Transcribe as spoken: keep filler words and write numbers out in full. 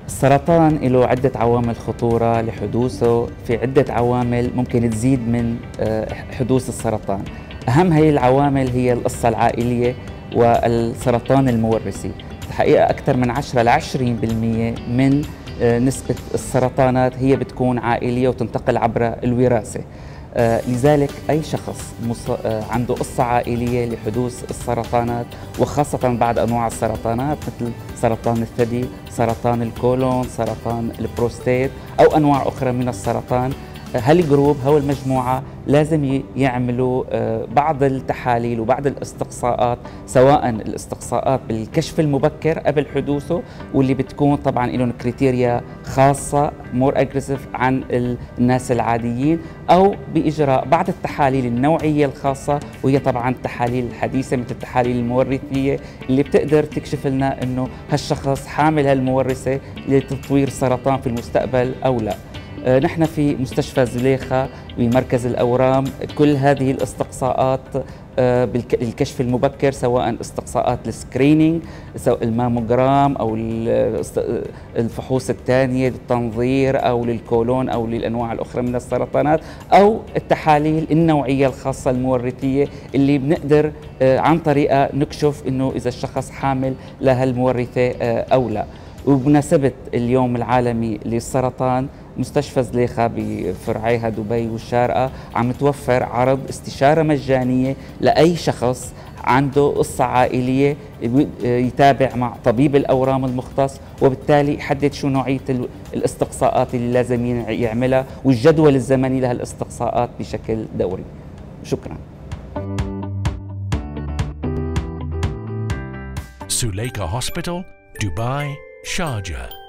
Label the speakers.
Speaker 1: السرطان له عدة عوامل خطورة لحدوثه، في عدة عوامل ممكن تزيد من حدوث السرطان. أهم هي العوامل هي القصة العائلية والسرطان المورثي. الحقيقة أكثر من عشرة إلى عشرين بالمئة من نسبة السرطانات هي بتكون عائلية وتنتقل عبر الوراثة. آه لذلك أي شخص آه عنده قصة عائلية لحدوث السرطانات، وخاصة بعض أنواع السرطانات مثل سرطان الثدي، سرطان الكولون، سرطان البروستات أو أنواع أخرى من السرطان، هالجروب هو المجموعة لازم يعملوا بعض التحاليل وبعض الاستقصاءات، سواء الاستقصاءات بالكشف المبكر قبل حدوثه، واللي بتكون طبعا لهم كريتيريا خاصة مور اجريسيف عن الناس العاديين، أو بإجراء بعض التحاليل النوعية الخاصة، وهي طبعا التحاليل الحديثة مثل التحاليل المورثية اللي بتقدر تكشف لنا إنه هالشخص حامل هالمورثة لتطوير سرطان في المستقبل أو لا. نحن في مستشفى زليخة بمركز الأورام كل هذه الاستقصاءات بالكشف المبكر، سواء استقصاءات السكرينينج، سواء الماموجرام أو الفحوص الثانية للتنظير أو للكولون أو للأنواع الأخرى من السرطانات، أو التحاليل النوعية الخاصة المورثية اللي بنقدر عن طريقها نكشف إنه إذا الشخص حامل لها المورثة أو لا. وبمناسبة اليوم العالمي للسرطان، مستشفى زليخة بفرعيها دبي والشارقة عم توفر عرض استشارة مجانية لأي شخص عنده قصة عائلية، يتابع مع طبيب الأورام المختص، وبالتالي يحدد شو نوعية الاستقصاءات اللي لازم يعملها والجدول الزمني لها الاستقصاءات بشكل دوري. شكرا.
Speaker 2: Suleika Hospital, Dubai, Sharjah.